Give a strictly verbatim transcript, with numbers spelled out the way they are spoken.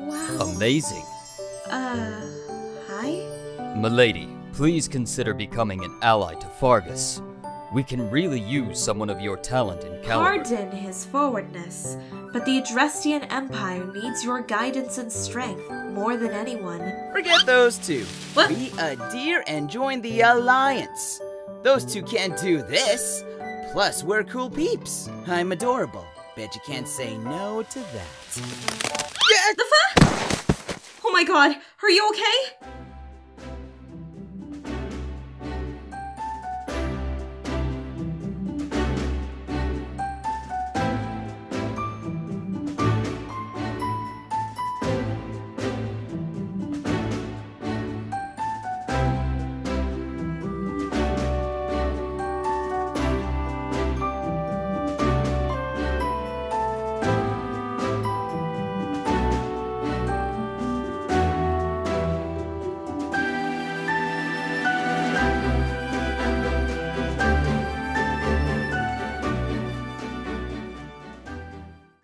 Wow. Amazing. Uh, hi? Milady, please consider becoming an ally to Fargus. We can really use someone of your talent in caliber. Pardon his forwardness, but the Adrestian Empire needs your guidance and strength more than anyone. Forget those two. What? Be a dear and join the Alliance. Those two can't do this. Plus, we're cool peeps. I'm adorable. Bet you can't say no to that. The fu- Oh my god, are you okay?